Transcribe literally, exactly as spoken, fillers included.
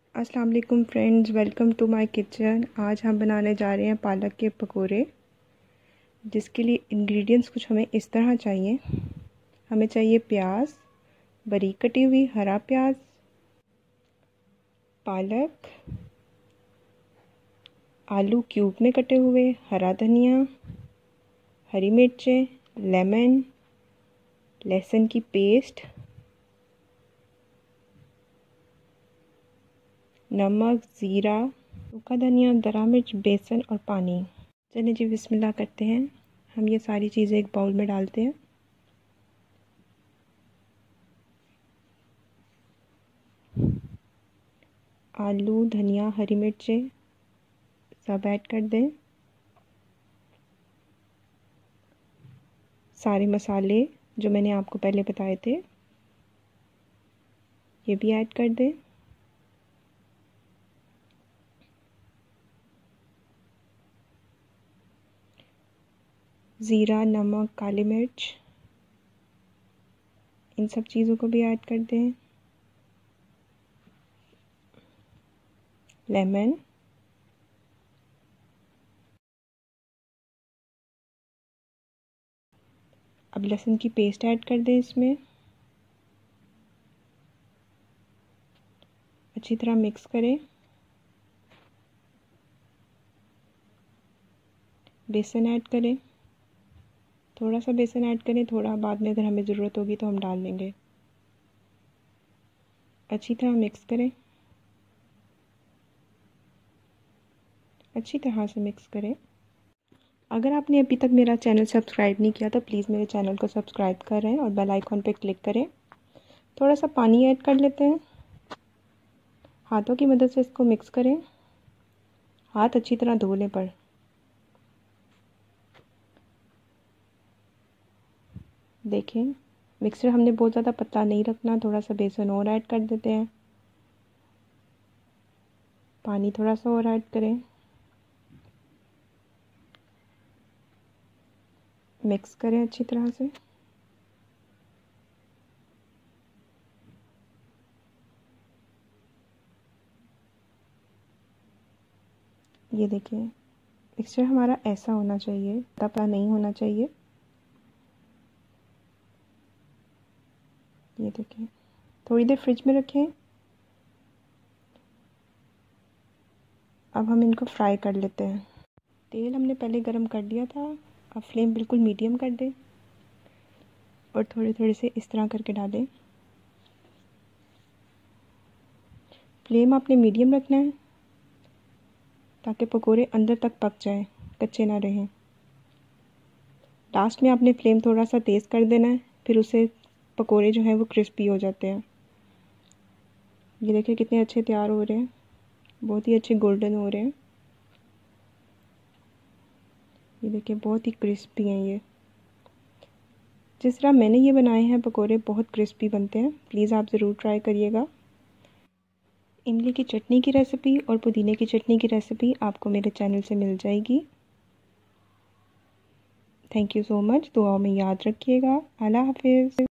अस्सलाम वालेकुम friends, welcome to my kitchen. आज हम बनाने जा रहे हैं पालक के पकोड़े, जिसके लिए इंग्रेडिएंट्स कुछ हमें इस तरह चाहिए। हमें चाहिए प्याज, बारीक कटी हुई हरा प्याज, पालक, आलू क्यूब में कटे हुए, हरा धनिया, हरी मिर्चें, लेमन, लहसुन की पेस्ट, नमक, ज़ीरा, सूखा धनिया, दरा मिर्च, बेसन और पानी। चलिए जी बिस्मिल्लाह करते हैं। हम ये सारी चीज़ें एक बाउल में डालते हैं। आलू, धनिया, हरी मिर्चें सब ऐड कर दें। सारे मसाले जो मैंने आपको पहले बताए थे ये भी ऐड कर दें। ज़ीरा, नमक, काली मिर्च, इन सब चीज़ों को भी ऐड कर दें। लेमन, अब लहसुन की पेस्ट ऐड कर दें इसमें। अच्छी तरह मिक्स करें। बेसन ऐड करें, थोड़ा सा बेसन ऐड करें, थोड़ा बाद में अगर हमें ज़रूरत होगी तो हम डाल लेंगे। अच्छी तरह मिक्स करें, अच्छी तरह से मिक्स करें। अगर आपने अभी तक मेरा चैनल सब्सक्राइब नहीं किया तो प्लीज़ मेरे चैनल को सब्सक्राइब करें और बेल आइकॉन पर क्लिक करें। थोड़ा सा पानी ऐड कर लेते हैं। हाथों की मदद से इसको मिक्स करें। हाथ अच्छी तरह धो लें पर देखें, मिक्सर हमने बहुत ज़्यादा पतला नहीं रखना। थोड़ा सा बेसन और ऐड कर देते हैं। पानी थोड़ा सा और ऐड करें। मिक्स करें अच्छी तरह से। ये देखिए, मिक्सचर हमारा ऐसा होना चाहिए, पतला नहीं होना चाहिए। ये देखिए, थोड़ी देर फ्रिज में रखें। अब हम इनको फ्राई कर लेते हैं। तेल हमने पहले गरम कर लिया था। अब फ्लेम बिल्कुल मीडियम कर दें और थोड़े थोड़े से इस तरह करके डालें। फ्लेम आपने मीडियम रखना है ताकि पकोड़े अंदर तक पक जाएं, कच्चे ना रहें। लास्ट में आपने फ्लेम थोड़ा सा तेज़ कर देना है, फिर उसे पकोड़े जो हैं वो क्रिस्पी हो जाते हैं। ये देखिए कितने अच्छे तैयार हो रहे हैं, बहुत ही अच्छे गोल्डन हो रहे हैं। ये देखिए बहुत ही क्रिस्पी हैं ये। जिस तरह मैंने ये बनाए हैं पकोड़े बहुत क्रिस्पी बनते हैं। प्लीज़ आप ज़रूर ट्राई करिएगा। इमली की चटनी की रेसिपी और पुदीने की चटनी की रेसिपी आपको मेरे चैनल से मिल जाएगी। Thank you so much. दुआओं में याद रखिएगा। अल्लाह हाफिज़।